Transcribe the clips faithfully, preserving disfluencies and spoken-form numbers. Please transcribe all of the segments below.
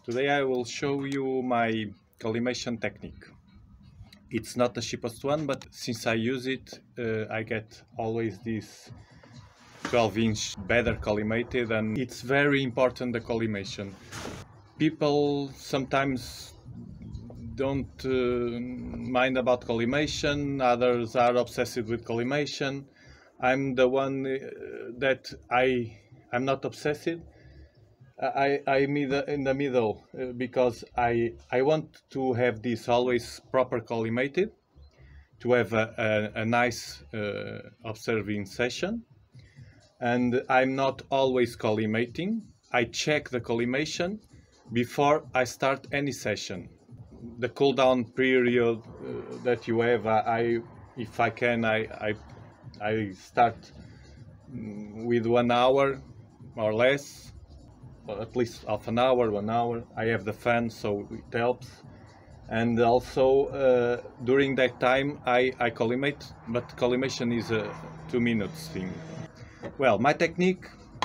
Today I will show you my collimation technique. It's not the cheapest one, but since I use it, uh, I get always this twelve inch better collimated, and it's very important, the collimation. People sometimes don't uh, mind about collimation, others are obsessed with collimation. I'm the one uh, that I, I'm not obsessed. I, I'm in the middle uh, because I, I want to have this always proper collimated, to have a, a, a nice uh, observing session. And I'm not always collimating. I check the collimation before I start any session. The cool down period uh, that you have, I, if I can, I, I, I start with one hour or less. At least half an hour, one hour. I have the fan, so it helps. And also uh, during that time I, I collimate, but collimation is a two minutes thing. Well, my technique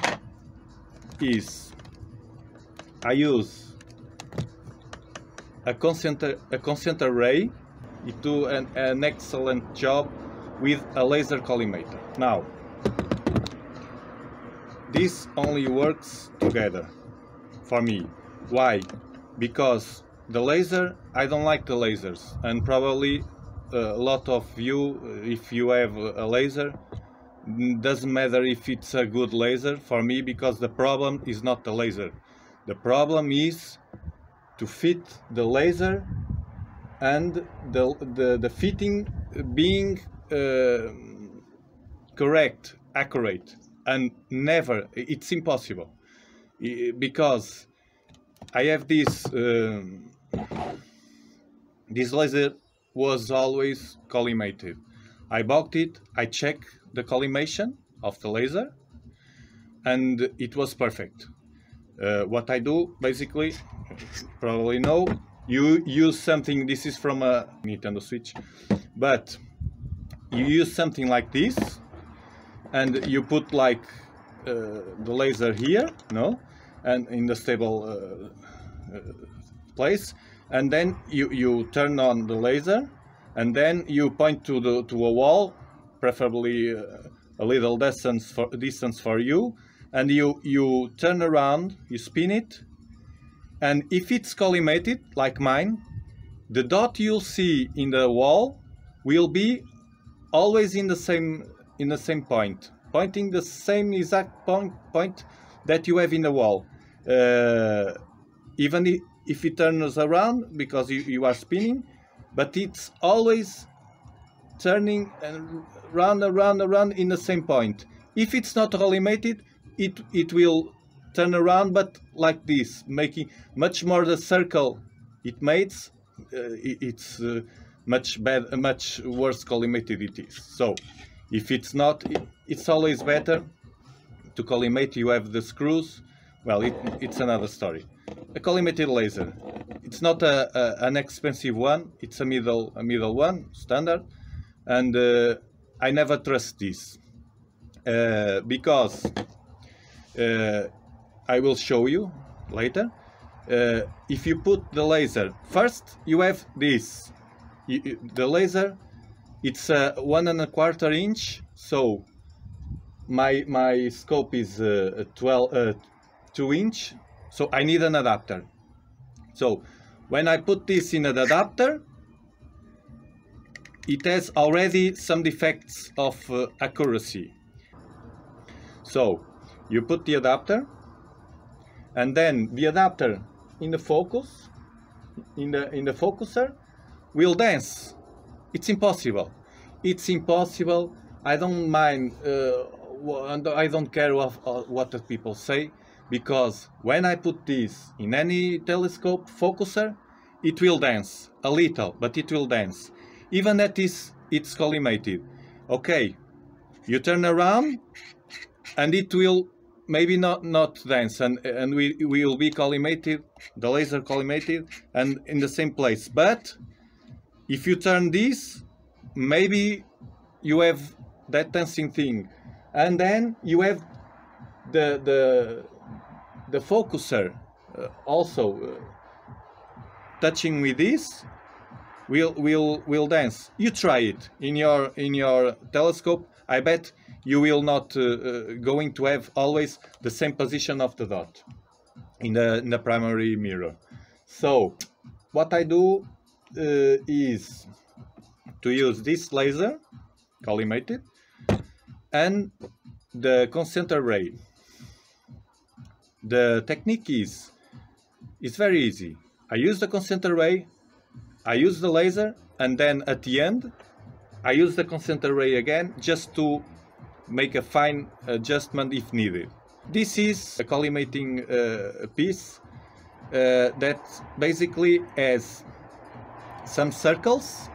is I use a concenter, a concenter ray. It do an, an excellent job with a laser collimator. Now, this only works together for me. Why? Because the laser, I don't like the lasers, and probably uh, a lot of you, if you have a laser, doesn't matter if it's a good laser for me, because the problem is not the laser. The problem is to fit the laser and the, the, the fitting being uh, correct, accurate. And never, it's impossible, because I have this, um, this laser was always collimated. I bought it, I checked the collimation of the laser, and it was perfect. Uh, what I do, basically, probably know, you use something, this is from a Nintendo Switch, but you use something like this, and you put like uh, the laser here, no, and in the stable uh, uh, place, and then you you turn on the laser, and then you point to the to a wall, preferably uh, a little distance for distance for you, and you you turn around, you spin it, and if it's collimated like mine, the dot you'll see in the wall will be always in the same in the same point, pointing the same exact point point that you have in the wall, uh, even if, if it turns around, because you, you are spinning, but it's always turning and round and round and round in the same point. If it's not collimated, it it will turn around, but like this, making much more the circle it makes. Uh, it, it's uh, much bad, much worse collimated it is. So if it's not, it, it's always better to collimate. You have the screws. Well, it, it's another story. A collimated laser. It's not a, a, an expensive one. It's a middle, a middle one, standard. And uh, I never trust this uh, because uh, I will show you later. Uh, if you put the laser first, you have this. You, the laser. It's a uh, one and a quarter inch, so my my scope is uh, twelve, uh, two inch, so I need an adapter. So when I put this in an adapter, it has already some defects of uh, accuracy. So you put the adapter, and then the adapter in the focus, in the in the focuser, will dance. It's impossible. It's impossible. I don't mind, uh, I don't care what, what the people say, because when I put this in any telescope focuser, it will dance a little, but it will dance. Even that is, it's collimated. Okay, you turn around, and it will maybe not not dance, and and we, we will be collimated, the laser collimated, and in the same place. But if you turn this, maybe you have that dancing thing, and then you have the the the focuser uh, also uh, touching with this will will will dance. You try it in your in your telescope. I bet you will not uh, uh, going to have always the same position of the dot in the in the primary mirror. So what I do uh, is to use this laser collimated and the concenter ray. The technique is it's very easy. I use the concenter ray, I use the laser, and then at the end I use the concenter ray again just to make a fine adjustment if needed. This is a collimating uh, piece uh, that basically has some circles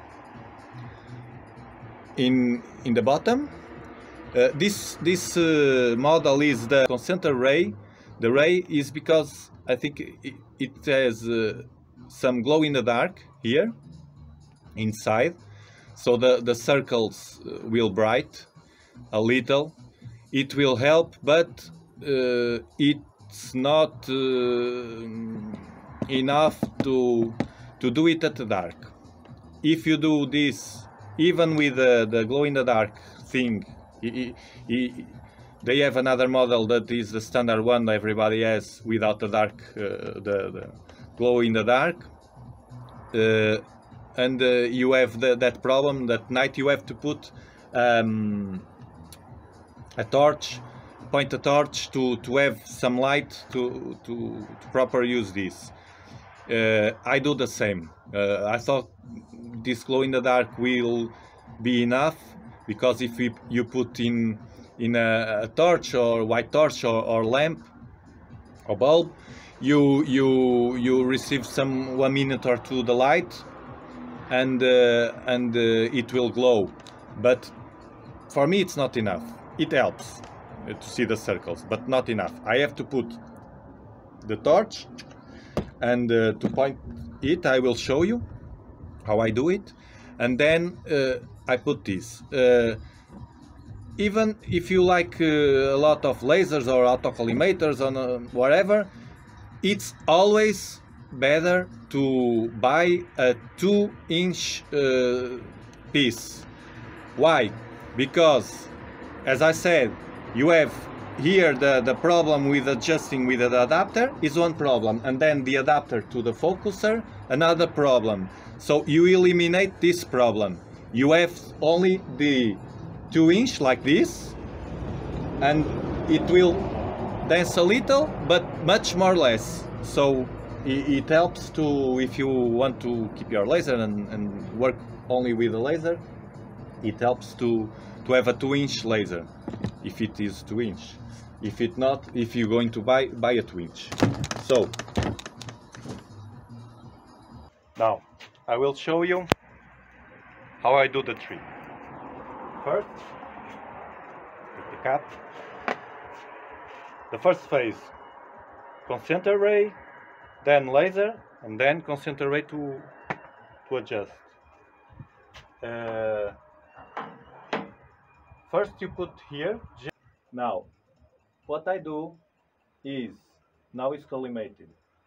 in in the bottom. Uh, this this uh, model is the concenter ray. The ray is because I think it, it has uh, some glow in the dark here inside, so the the circles will bright a little. It will help, but uh, it's not uh, enough to to do it at the dark. If you do this even with the, the glow in the dark thing, it, it, they have another model that is the standard one that everybody has without the dark, uh, the, the glow in the dark, uh, and uh, you have the, that problem that at night you have to put um, a torch, point a torch to to have some light to to, to proper use this. Uh, I do the same. Uh, I thought this glow in the dark will be enough, because if you, you put in in a, a torch or white torch or, or lamp or bulb, you you you receive some one minute or two the light, and uh, and uh, it will glow. But for me it's not enough. It helps to see the circles, but not enough. I have to put the torch and uh, to point it. I will show you how I do it, and then uh, I put this. Uh, even if you like uh, a lot of lasers or autocollimators or uh, whatever, it's always better to buy a two inch uh, piece. Why? Because, as I said, you have here the, the problem with adjusting with the adapter is one problem, and then the adapter to the focuser, another problem. So you eliminate this problem. You have only the two inch like this, and it will dance a little, but much more less. So it, it helps to, if you want to keep your laser and, and work only with the laser, it helps to, to have a two inch laser, if it is two inch. If it not, if you're going to buy, buy a two inch. So, now, I will show you how I do the trick. First, take the cap. The first phase, concenter ray, then laser, and then concenter ray to, to adjust. Uh, first you put here. Now, what I do is, now it's collimated.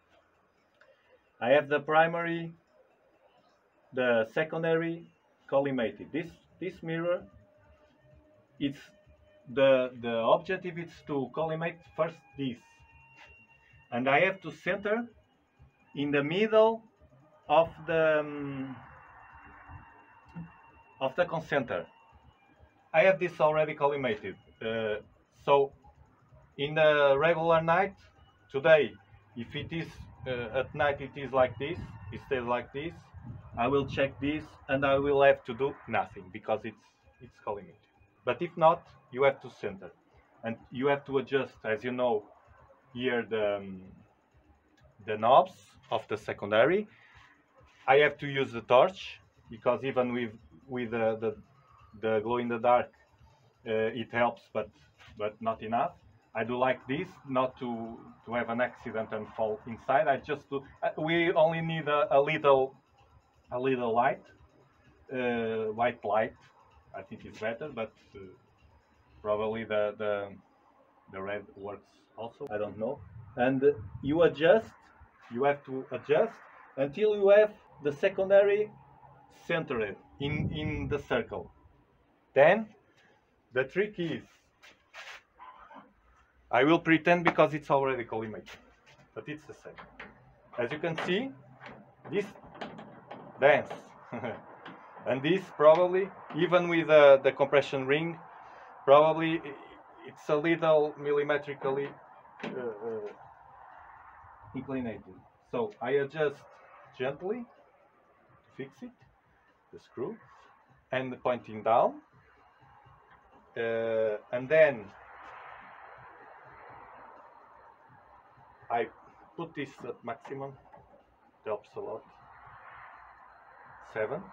I have the primary, the secondary collimated. This this mirror, it's the the objective is to collimate first this, and I have to center in the middle of the um, of the concenter. I have this already collimated, uh, so in the regular night, today, if it is uh, at night, it is like this, it stays like this. I will check this, and I will have to do nothing because it's it's collimated. But if not, you have to center, and you have to adjust, as you know, here the um, the knobs of the secondary. I have to use the torch because even with with uh, the the glow in the dark, uh, it helps, but but not enough. I do like this, not to to have an accident and fall inside. I just do. Uh, we only need a, a little a little light, uh, white light. I think it's better, but uh, probably the the the red works also. I don't know. And uh, you adjust you have to adjust until you have the secondary centered in, in the circle. Then the trick is, I will pretend because it's already collimated, but it's the same. As you can see, this dance. And this probably, even with uh, the compression ring, probably it's a little millimetrically uh, uh, inclinated. So I adjust gently to fix it, the screw, and pointing down. Uh, and then I put this at maximum, it helps a lot. Seven.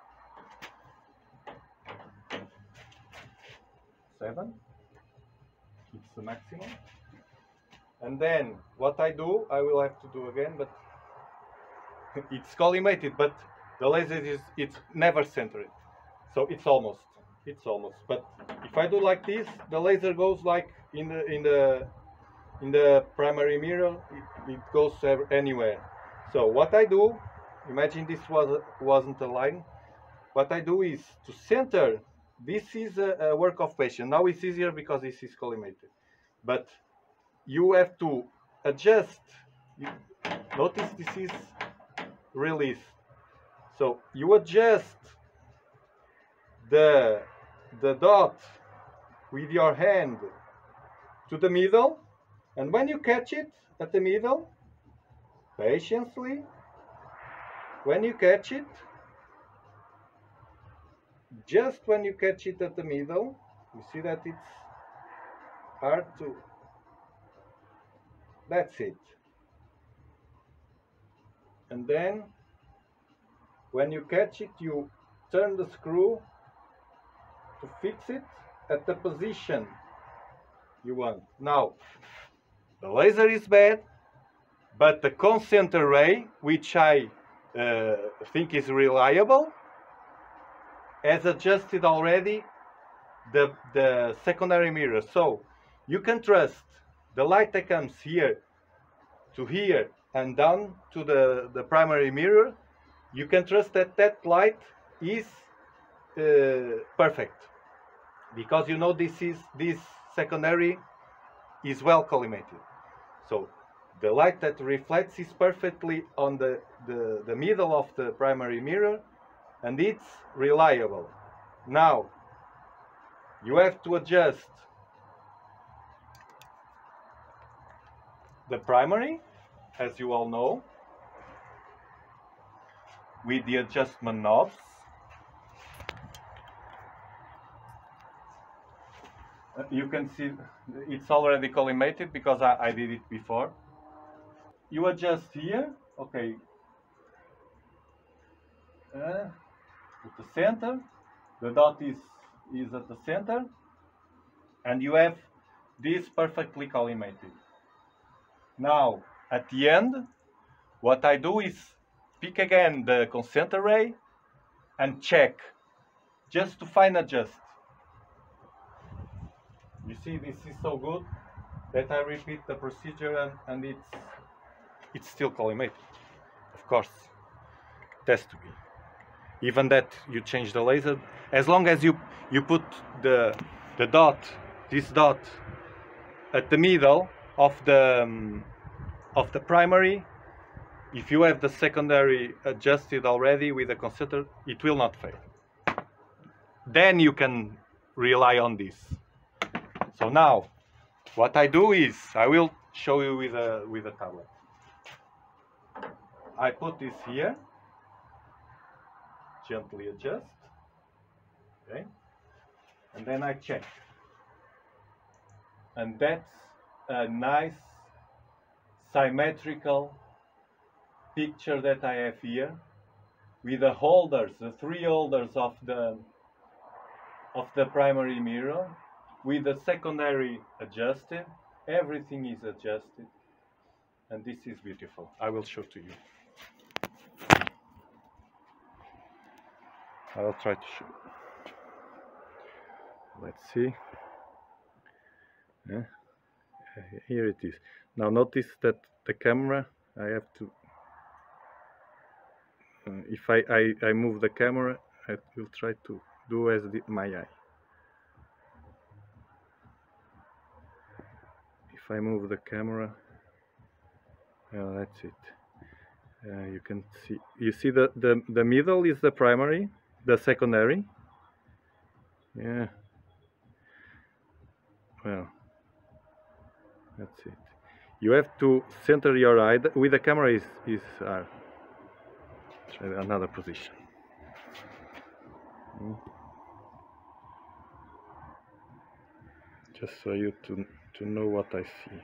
Seven. It's the maximum. And then what I do, I will have to do again, but it's collimated, but the laser is it's never centered. So it's almost. It's almost. But if I do like this, the laser goes like in the in the in the primary mirror, it, it goes anywhere. So what I do, imagine this was wasn't a line. What I do is to center. This is a, a work of patience. Now it's easier because this is collimated. But you have to adjust. You, notice this is release. So you adjust the the dot with your hand to the middle, and when you catch it at the middle, patiently, when you catch it, just when you catch it at the middle, you see that it's hard to, that's it. And then when you catch it, you turn the screw to fix it at the position you want. Now, the laser is bad, but the Concenter ray, which I uh, think is reliable, has adjusted already the, the secondary mirror. So you can trust the light that comes here to here and down to the, the primary mirror. You can trust that that light is uh, perfect, because you know this is this secondary is well collimated. So the light that reflects is perfectly on the, the, the middle of the primary mirror, and it's reliable. Now you have to adjust the primary, as you all know, with the adjustment knobs. Uh, you can see it's already collimated because I, I did it before. You adjust here, okay, uh, at the center, the dot is, is at the center, and you have this perfectly collimated. Now, at the end, what I do is pick again the Concenter ray and check, just to fine adjust. You see, this is so good that I repeat the procedure, and, and it's it's still collimated. Of course, it has to be. Even that you change the laser, as long as you you put the the dot, this dot, at the middle of the um, of the primary. If you have the secondary adjusted already with the Concenter, it will not fail. Then you can rely on this. So now, what I do is, I will show you with a with a tablet. I put this here, gently adjust, okay, and then I check. And that's a nice symmetrical picture that I have here, with the holders, the three holders of the of the primary mirror, with the secondary adjusted. Everything is adjusted, and this is beautiful. I will show to you. I will try to show. Let's see. Yeah. Here it is. Now notice that the camera I have to, uh, if I, I, I move the camera, I will try to do as the, my eye. If I move the camera, well, that's it. Uh, you can see, you see the, the, the middle is the primary, the secondary. Yeah. Well, that's it. You have to center your eye with the camera is, is uh, try another position. Mm. Just so you to to know what I see.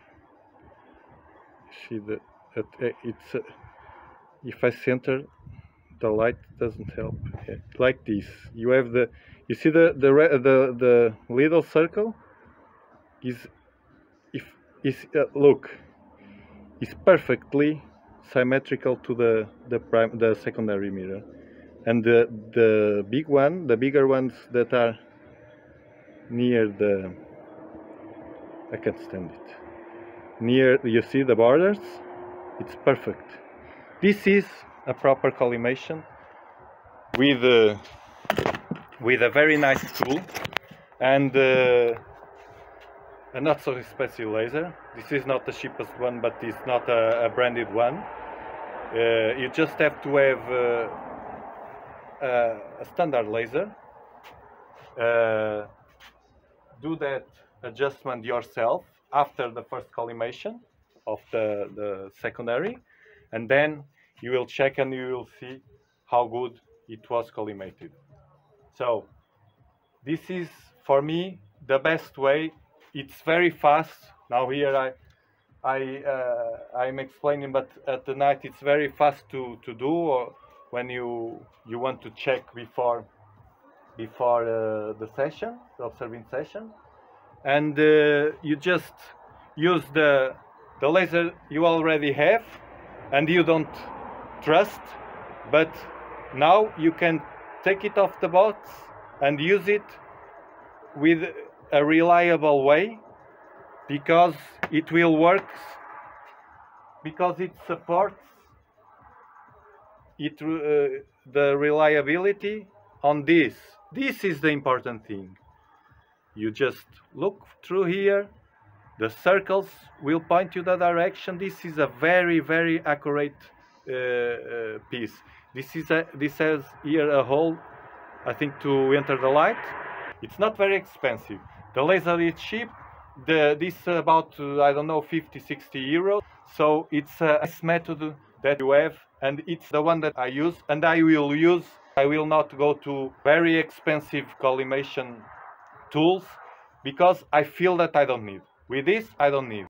See that it's uh, if I center, the light doesn't help. Like this, you have the you see the the the the little circle is if is uh, look is perfectly symmetrical to the the prime the secondary mirror, and the the big one the bigger ones that are near the I can't stand it near you see the borders, it's perfect. This is a proper collimation with uh, with a very nice tool and uh, a not so expensive laser. This is not the cheapest one, but it's not a, a branded one. Uh, you just have to have uh, a, a standard laser. Uh, do that adjustment yourself after the first collimation of the, the secondary, and then you will check and you will see how good it was collimated. So this is for me the best way. It's very fast. Now here I I uh, I'm explaining, but at the night it's very fast to to do, or when you you want to check before before uh, the session, the observing session, and uh, you just use the the laser you already have and you don't trust, but now you can take it off the box and use it with a reliable way, because it will work, because it supports it uh, the reliability on this. This is the important thing. You just look through here, the circles will point you the direction. This is a very very accurate uh, uh, piece. This is a this has here a hole, I think, to enter the light. It's not very expensive. The laser is cheap. The this about uh, I don't know fifty sixty euros. So it's a nice method that you have, and it's the one that I use and I will use. I will not go to very expensive collimation tools because I feel that I don't need. With this, I don't need.